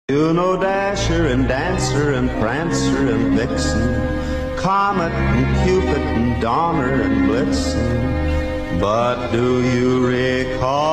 You know Dasher and Dancer and Prancer and Vixen, Comet and Cupid and Donner and Blitzen, but do you recall